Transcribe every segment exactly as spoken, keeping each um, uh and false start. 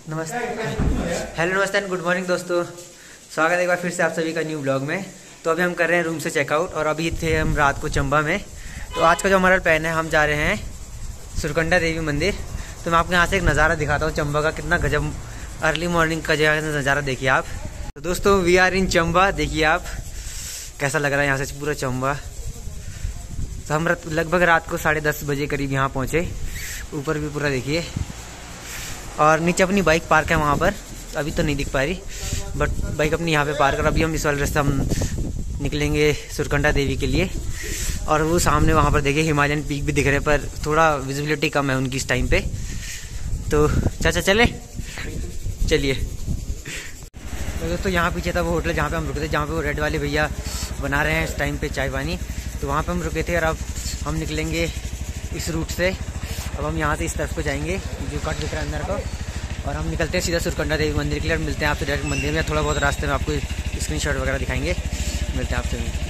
नमस्ते, हेलो नमस्ते and good morning दोस्तों। स्वागत है एक बार फिर से आप सभी का न्यू ब्लॉग में। तो अभी हम कर रहे हैं रूम से चेकआउट और अभी थे हम रात को चंबा में। तो आज का जो हमारा प्लान है, हम जा रहे हैं सुरकंडा देवी मंदिर। तो मैं आपको यहाँ से एक नज़ारा दिखाता हूँ चंबा का। कितना गजब अर्ली मॉर्निंग का जो है नज़ारा देखिए आप। तो दोस्तों वी आर इन चंबा, देखिए आप कैसा लग रहा है यहाँ से पूरा चंबा। तो हम लगभग रात को साढ़े दस बजे करीब यहाँ पहुँचे। ऊपर भी पूरा देखिए और नीचे अपनी बाइक पार्क है वहाँ पर, अभी तो नहीं दिख पा रही बट बाइक अपनी यहाँ पे पार्क कर। अभी हम इस वाले रास्ते हम निकलेंगे सुरकंडा देवी के लिए। और वो सामने वहाँ पर देखिए हिमालयन पीक भी दिख रहे हैं, पर थोड़ा विजिबिलिटी कम है उनकी इस टाइम पे। तो चाचा चले चलिए। तो दोस्तों यहाँ पीछे था वो होटल जहाँ पे हम रुके थे, जहाँ पे वो रेड वाले भैया बना रहे हैं इस टाइम पे चाय पानी। तो वहाँ पे हम रुके थे और अब हम निकलेंगे इस रूट से। अब हम यहाँ से इस तरफ को जाएंगे जो कट दिख रहा है अंदर को, और हम निकलते हैं सीधा सुरकंडा देवी मंदिर के लिए। मिलते हैं आपसे डायरेक्ट मंदिर में, थोड़ा बहुत रास्ते में आपको स्क्रीनशॉट वगैरह दिखाएंगे। मिलते हैं आपसे।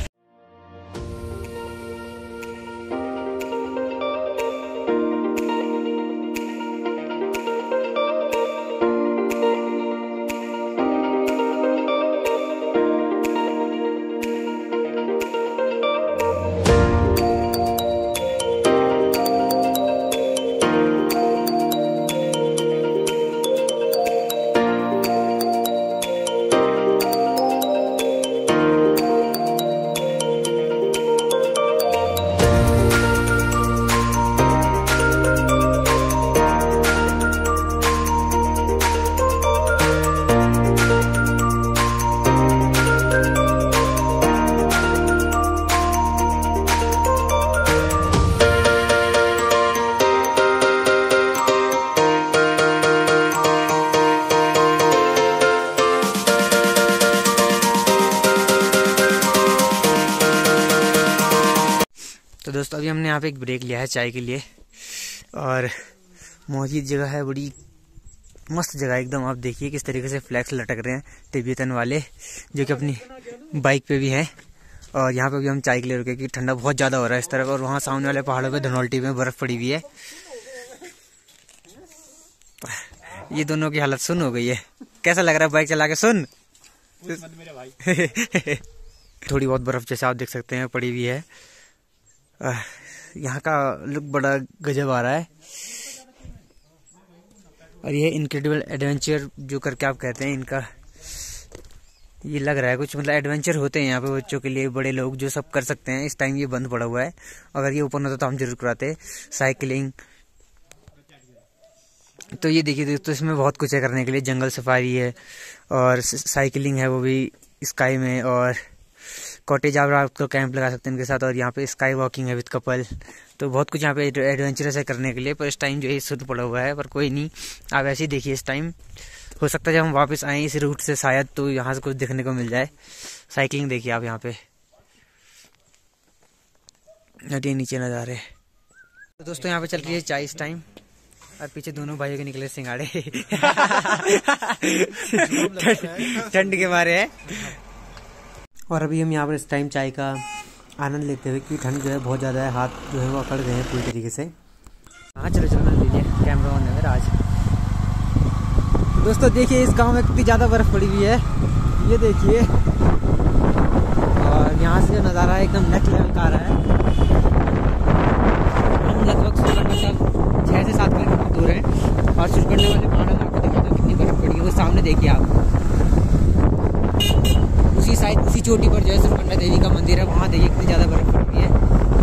तो दोस्तों अभी हमने यहाँ पे एक ब्रेक लिया है चाय के लिए, और मौजूद जगह है, बड़ी मस्त जगह एकदम। आप देखिए किस तरीके से फ्लैक्स लटक रहे हैं तिब्बतन वाले, जो कि अपनी बाइक पे भी हैं। और यहाँ पे भी हम चाय के लिए रुके कि ठंडा बहुत ज़्यादा हो रहा है इस तरफ। और वहाँ सामने वाले पहाड़ों पे धनौल्टी में बर्फ़ पड़ी हुई है। ये दोनों की हालत सुन हो गई है। कैसा लग रहा है बाइक चला के सुन? थोड़ी बहुत बर्फ़ जैसे आप देख सकते हैं पड़ी हुई है। यहाँ का लुक बड़ा गजब आ रहा है। और ये इनक्रेडिबल एडवेंचर जो करके आप कहते हैं, इनका ये लग रहा है कुछ मतलब एडवेंचर होते हैं यहाँ पे बच्चों के लिए, बड़े लोग जो सब कर सकते हैं। इस टाइम ये बंद पड़ा हुआ है, अगर ये ओपन होता तो हम जरूर कराते। साइकिलिंग, तो ये देखिए दोस्तों इसमें बहुत कुछ है करने के लिए। जंगल सफारी है और साइकिलिंग है वो भी स्काई में, और कॉटेज आप रात को कैंप लगा सकते हैं इनके साथ। और यहाँ पे स्काई वॉकिंग है विद कपल। तो बहुत कुछ यहाँ पे एडवेंचरस है करने के लिए। पर इस टाइम जो है शुद्ध पड़ा हुआ है, पर कोई नहीं, आप ऐसे ही देखिए। इस टाइम हो सकता है जब हम वापस आएँ इस रूट से शायद, तो यहाँ से कुछ देखने को मिल जाए। साइकिलिंग देखिए आप यहाँ पे, ये नीचे नज़ारे। तो दोस्तों यहाँ पे चल रही है चाय इस टाइम, और पीछे दोनों भाइयों के निकले सिंगाड़े ठंड के मारे है। और अभी हम यहाँ पर इस टाइम चाय का आनंद लेते हुए, कि ठंड जो है बहुत ज़्यादा है, हाथ जो है वो अकड़ गए हैं पूरी तरीके से। हाँ चलो चलो मैंने लीजिए, कैमरा ऑन है मेरा आज। दोस्तों देखिए इस गांव में कितनी ज़्यादा बर्फ़ पड़ी हुई है, ये देखिए। और यहाँ से जो नज़ारा है एकदम नेक्स्ट लेवल का आ रहा है। हम लगभग सुरकंडा से छः से सात किलोमीटर दूर है, और सुरकंडा वाले पहाड़ों में आपको दिखाता हूँ कितनी बर्फ़ पड़ी है। वो सामने देखिए आप, उसी साइड उसी चोटी पर जो है सुरकंडा देवी का मंदिर है, वहाँ देखिए कितनी ज़्यादा बर्फ़ पड़ी है।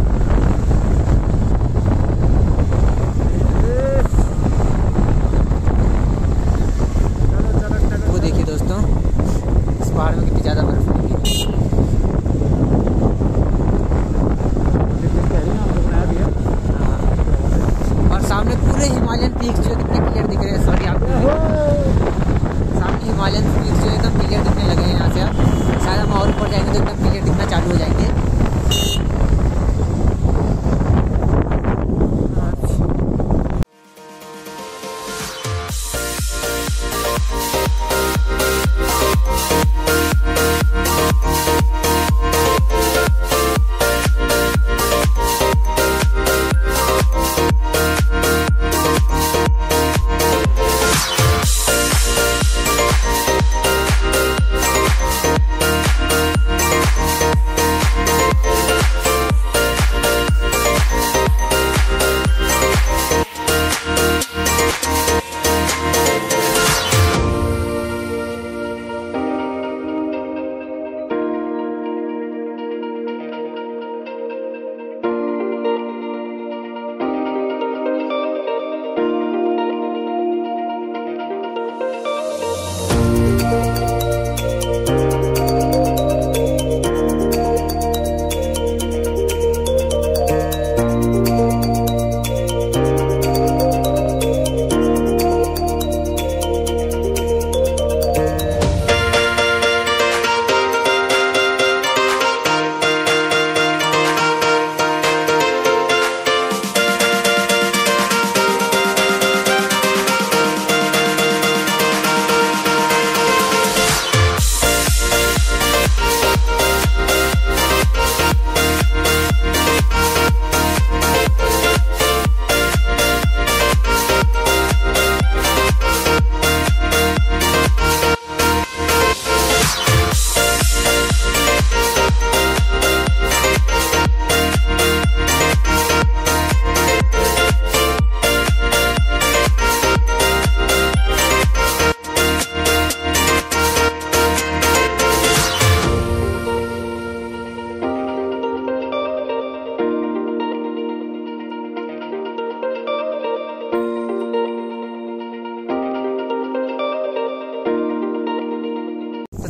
वो देखिए दोस्तों इस पहाड़ में कितनी ज़्यादा बर्फ़ पड़ी है। और सामने पूरे हिमालयन पीक्स जो कितने क्लियर दिख रहे हैं। सॉरी आपको सामने हिमालयन पीक्स जो एकदम क्लियर दिखने लगे हैं। यहाँ से आप शायद हम और ऊपर जाएंगे तो एकदम क्लियर दिखना चालू हो जाएंगे।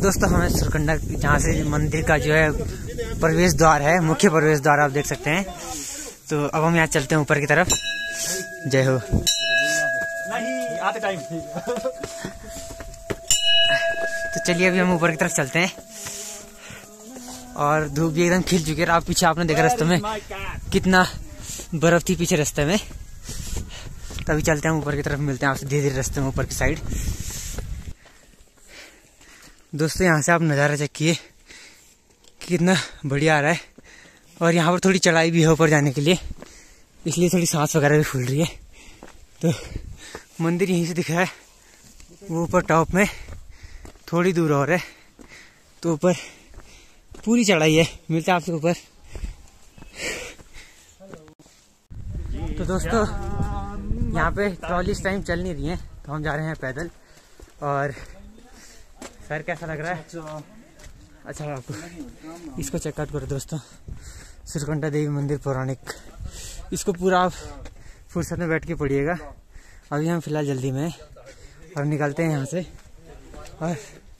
दोस्तों हमें सुरकंडा जहाँ से मंदिर का जो है प्रवेश द्वार है, मुख्य प्रवेश द्वार आप देख सकते हैं। तो अब हम यहाँ चलते हैं ऊपर की तरफ। जय हो। नहीं आते टाइम। तो चलिए अभी हम ऊपर की तरफ चलते हैं। और धूप भी एकदम खिल चुकी है। आप पीछे आपने देखा रास्ते में कितना बर्फ थी पीछे रास्ते में। तभी चलते हैं ऊपर की तरफ, मिलते हैं आपसे धीरे धीरे रास्ते में ऊपर की साइड। दोस्तों यहाँ से आप नज़ारा चेक किए कितना बढ़िया आ रहा है। और यहाँ पर थोड़ी चढ़ाई भी है ऊपर जाने के लिए, इसलिए थोड़ी सांस वगैरह भी फूल रही है। तो मंदिर यहीं से दिख रहा है, वो ऊपर टॉप में थोड़ी दूर और है। तो ऊपर पूरी चढ़ाई है, मिलता है आपसे ऊपर। तो दोस्तों यहाँ पे ट्रॉली इस टाइम चल नहीं रही है, तो हम जा रहे हैं पैदल। और सर कैसा लग रहा है? अच्छा आपको इसको चेकआउट करो दोस्तों, सुरकंडा देवी मंदिर पौराणिक। इसको पूरा आप फुर्सत में बैठ के पढ़िएगा। अभी हम फिलहाल जल्दी में और निकलते हैं यहाँ से और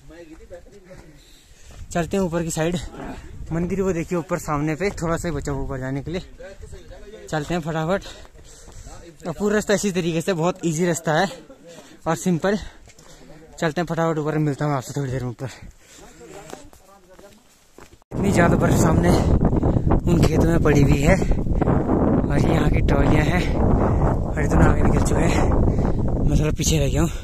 चलते हैं ऊपर की साइड। मंदिर वो देखिए ऊपर सामने पे, थोड़ा सा ही बचा ऊपर जाने के लिए। चलते हैं फटाफट। और पूरा रास्ता इसी तरीके से, बहुत इजी रास्ता है और सिंपल। चलते हैं फटाफट ऊपर, मिलता हूँ आपसे थोड़ी देर में ऊपर। इतनी ज़्यादा बर्फ सामने उन खेतों में पड़ी हुई है और यहाँ की ट्रॉलियाँ हैं और इतना आगे निकल चुके हैं। मैं थोड़ा पीछे रह गया हूँ।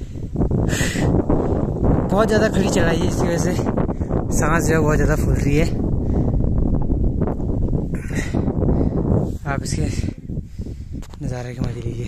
बहुत ज़्यादा खड़ी चढ़ाई है, इसकी वजह से सांस जो है बहुत ज़्यादा फूल रही है। आप इसके नज़ारे के मजे लीजिए।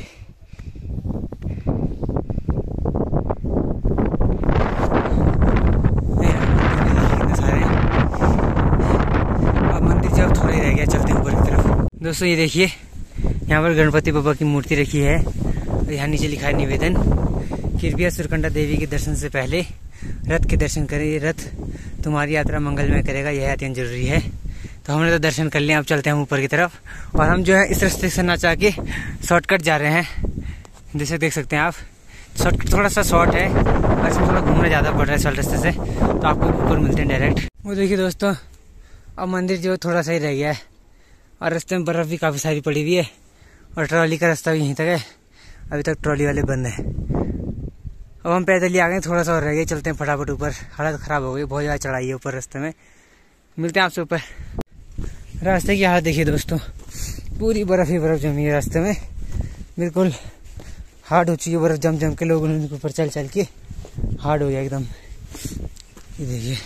अब मंदिर जब थोड़ा ही रह गया, चलते हैं ऊपर की तरफ। दोस्तों ये देखिए यहाँ पर गणपति बाबा की मूर्ति रखी है और यहाँ नीचे लिखा है निवेदन, कृपया सुरकंडा देवी के दर्शन से पहले रथ के दर्शन करें। ये रथ तुम्हारी यात्रा मंगलमय करेगा, यह अत्यंत जरूरी है। तो हमने तो दर्शन कर लिया, अब चलते हैं ऊपर की तरफ। और हम जो है इस रास्ते से ना चाह के शॉर्टकट जा रहे हैं, जैसे देख सकते हैं आप। शॉर्टकट थोड़ा सा शॉर्ट है और इसमें थोड़ा घूमना ज़्यादा पड़ रहा है शॉर्ट रास्ते से, तो आपको ऊपर मिलते हैं डायरेक्ट। वो देखिए दोस्तों अब मंदिर जो थोड़ा सा ही रह गया है और रास्ते में बर्फ़ भी काफ़ी सारी पड़ी हुई है और ट्रॉली का रास्ता भी यहीं तक है। अभी तक ट्रॉली वाले बंद है। अब हम पैदल ही आ गए, थोड़ा सा और रह गया। चलते हैं फटाफट ऊपर, हालत ख़राब हो गई, बहुत ज़्यादा चढ़ाई है ऊपर रास्ते में। मिलते हैं आपसे ऊपर। रास्ते की हालत देखिए दोस्तों, पूरी बर्फ़ ही बर्फ़ जमी है रास्ते में, बिल्कुल हार्ड हो चुकी है बर्फ़ जम जम के। लोगों ने ऊपर चल चल के हार्ड हो गया एकदम। ये देखिए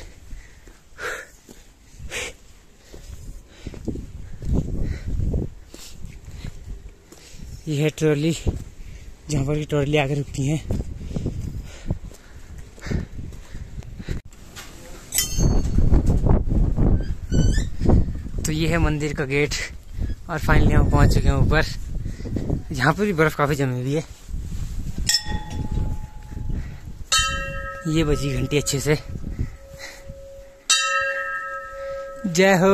ये है ट्रॉली, जहाँ पर ट्रॉली आकर रुकती है। तो ये है मंदिर का गेट और फाइनली हम पहुंच चुके हैं ऊपर। यहाँ पर भी बर्फ काफी जमी हुई है। ये बजी घंटी अच्छे से। जय हो।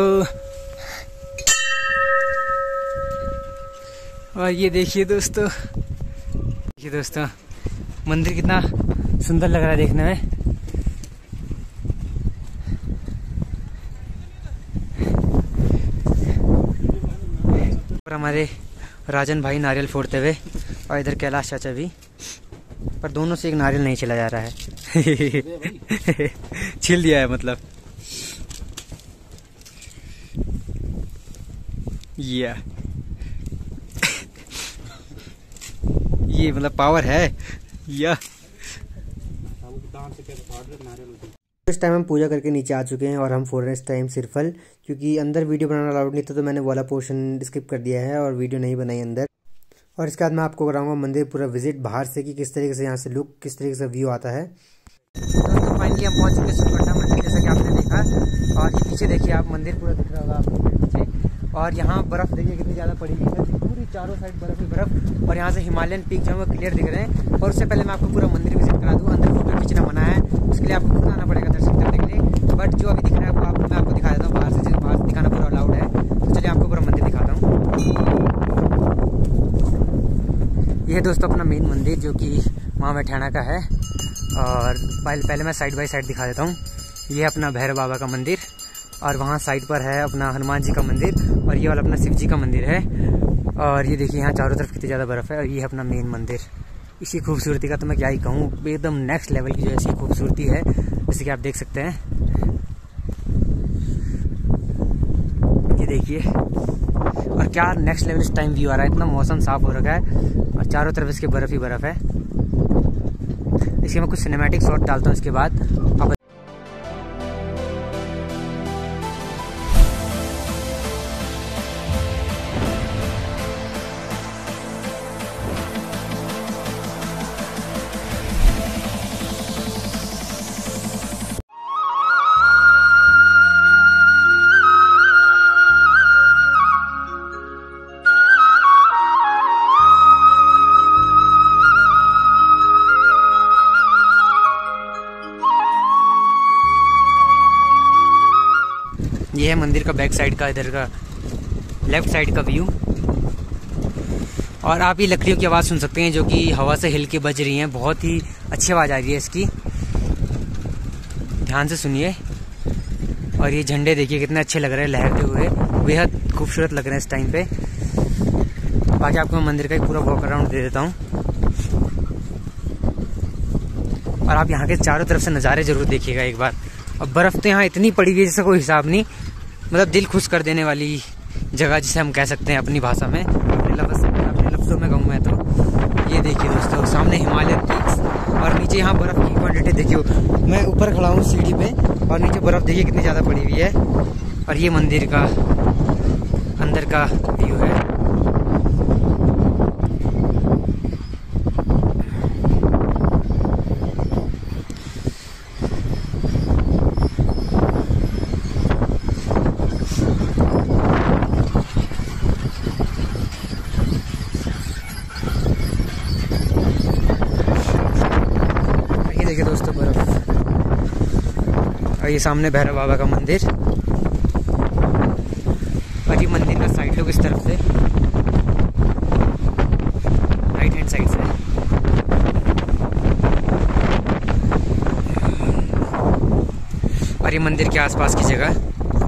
और ये देखिए दोस्तों, देखिए दोस्तों मंदिर कितना सुंदर लग रहा है देखने में। और हमारे राजन भाई नारियल फोड़ते हुए और इधर कैलाश चाचा भी, पर दोनों से एक नारियल नहीं चला जा रहा है। छिल दिया है मतलब। ये ये मतलब पावर है या। इस टाइम हम पूजा करके नीचे आ चुके हैं और हम फोड़ रहे हैं इस टाइम सिरफल, क्योंकि अंदर वीडियो बनाना अलाउड नहीं था, तो मैंने वाला पोर्शन स्किप कर दिया है और वीडियो नहीं बनाई अंदर। और इसके बाद मैं आपको कराऊंगा मंदिर पूरा विजिट बाहर से कि किस तरीके से यहाँ से लुक, किस तरीके से व्यू आता है। दोस्तों फाइनली हम पहुँच चुके हैं सुरकंडा मंदिर, जैसा कि आपने देखा। और ये पीछे देखिए आप, मंदिर पूरा दिख रहा होगा आपको पीछे। और यहाँ बर्फ़ देखिए कितनी ज़्यादा पड़ी हुई है, पूरी चारों साइड बर्फ़ ही बर्फ़। और यहाँ से हिमालयन पीक जो है वो क्लियर दिख रहे हैं। और उससे पहले मैं आपको पूरा मंदिर विजिट करा दूँ। अंदर फोटो खींचना मना है, उसके लिए आपको खुद आना पड़ेगा दर्शन करने के लिए। बट जो अभी दिख रहा है वो आपको मैं आपको दिखा देता हूँ बाहर से, बाहर से दिखाना पूरा अलाउड है। तो चलिए आपको पूरा मंदिर दिखाता हूँ। ये दोस्तों अपना मेन मंदिर जो कि माँ मैठाना का है। और पहले पहले मैं साइड बाय साइड दिखा देता हूँ। ये है अपना भैरव बाबा का मंदिर और वहाँ साइड पर है अपना हनुमान जी का मंदिर और ये वाला अपना शिव जी का मंदिर है। और ये देखिए यहाँ चारों तरफ कितनी ज़्यादा बर्फ़ है और ये है अपना मेन मंदिर। इसकी खूबसूरती का तो मैं क्या ही कहूँ, एकदम नेक्स्ट लेवल की जो ऐसी खूबसूरती है जैसे कि आप देख सकते हैं। ये देखिए और क्या नेक्स्ट लेवल इस टाइम व्यू आ रहा है, इतना मौसम साफ हो रखा है और चारों तरफ इसके बर्फ़ ही बर्फ़ है। इसके मैं कुछ सिनेमैटिक शॉट डालता हूँ इसके बाद। अब ये है मंदिर का बैक साइड का, इधर का लेफ्ट साइड का व्यू। और आप ये लकड़ियों की आवाज़ सुन सकते हैं जो कि हवा से हिल के बज रही हैं, बहुत ही अच्छी आवाज़ आ रही है इसकी, ध्यान से सुनिए। और ये झंडे देखिए कितने अच्छे लग रहे हैं लहरते हुए, बेहद खूबसूरत लग रहे हैं इस टाइम पे। बाकी आपको मैं मंदिर का एक पूरा वॉक अराउंड दे देता हूँ और आप यहाँ के चारों तरफ से नज़ारे जरूर देखिएगा एक बार। अब बर्फ़ तो यहाँ इतनी पड़ी हुई है जिसका कोई हिसाब नहीं, मतलब दिल खुश कर देने वाली जगह जिसे हम कह सकते हैं अपनी भाषा में, अपने लफ्ज़ अपने लफ्ज़ों में कहूँ मैं तो। ये देखिए दोस्तों सामने हिमालयन पीक्स और नीचे यहाँ बर्फ़ की क्वांटिटी देखिए। मैं ऊपर खड़ा हूँ सीढ़ी पे और नीचे बर्फ़ देखिए कितनी ज़्यादा पड़ी हुई है। और ये मंदिर का अंदर का व्यू है। देखिए दोस्तों बर्फ और ये सामने भैरव बाबा का मंदिर और ये मंदिर का साइड लुक इस तरफ से, राइट हैंड साइड से। और ये मंदिर के आसपास की जगह।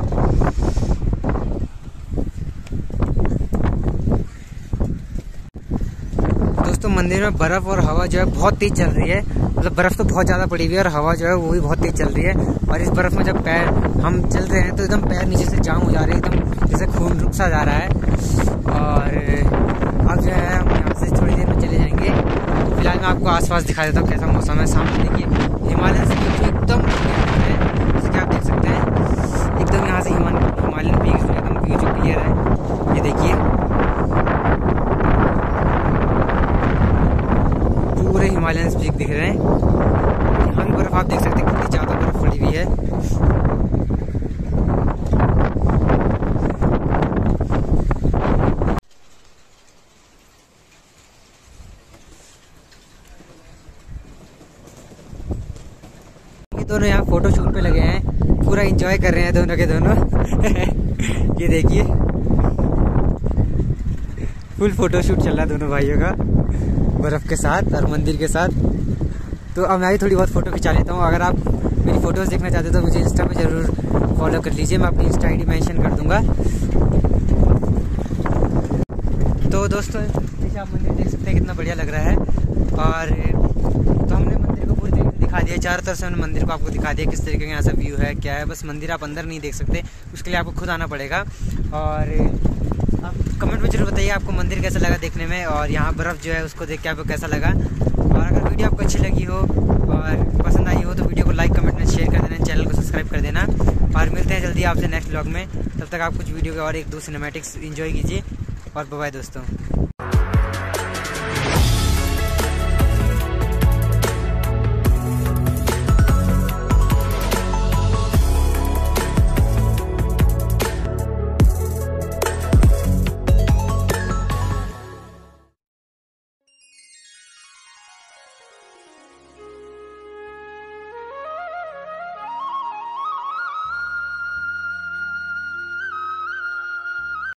दोस्तों मंदिर में बर्फ और हवा जो है बहुत तेज चल रही है, मतलब बर्फ तो बहुत ज़्यादा पड़ी हुई है और हवा जो है वो भी बहुत तेज चल रही है। और इस बर्फ में जब पैर हम चल रहे हैं तो एकदम पैर नीचे से जाम हो जा रहे हैं, एकदम जैसे खून रुक सा जा रहा है। और अब जो है हम यहाँ से थोड़ी देर में चले जाएंगे। तो फिलहाल मैं आपको आसपास दिखा देता हूँ कैसा मौसम है। सामने देखिए हिमालय से एकदम जैसे कि आप देख सकते हैं, एकदम यहाँ से हिमालयन पीक्स जो एकदम व्यू जो क्लियर है। ये देखिए पूरे हिमालयन पीक दिख रहे हैं। यहाँ भी बर्फ आप देख सकते हैं कितनी ज़्यादा बर्फ पड़ी हुई है। ये दोनों यहाँ फोटो शूट पे लगे हैं, पूरा एंजॉय कर रहे हैं दोनों के दोनों। ये देखिए फुल फोटो शूट चल रहा है दोनों भाइयों का बर्फ़ के साथ और मंदिर के साथ। तो अब मैं भी थोड़ी बहुत फ़ोटो खिंचा लेता हूँ। अगर आप मेरी फ़ोटोज़ देखना चाहते हो तो मुझे इंस्टा पे ज़रूर फॉलो कर लीजिए, मैं अपनी इंस्टा आई डी मेंशन कर दूँगा। तो दोस्तों जैसे आप मंदिर देख सकते हैं कितना बढ़िया लग रहा है। और तो हमने मंदिर को पूरी तरीके से दिखा दिया, चारों तरफ से हमने मंदिर को आपको दिखा दिया किस तरीके का यहाँ से व्यू है क्या है। बस मंदिर आप अंदर नहीं देख सकते, उसके लिए आपको खुद आना पड़ेगा। और आप कमेंट में जरूर बताइए आपको मंदिर कैसा लगा देखने में, और यहाँ बर्फ़ जो है उसको देख के आपको कैसा लगा। और अगर वीडियो आपको अच्छी लगी हो और पसंद आई हो तो वीडियो को लाइक कमेंट में शेयर कर देना, चैनल को सब्सक्राइब कर देना। और मिलते हैं जल्दी आपसे नेक्स्ट व्लॉग में। तब तक आप कुछ वीडियो के और एक दो सिनेमैटिक्स एंजॉय कीजिए और बाय बाय दोस्तों।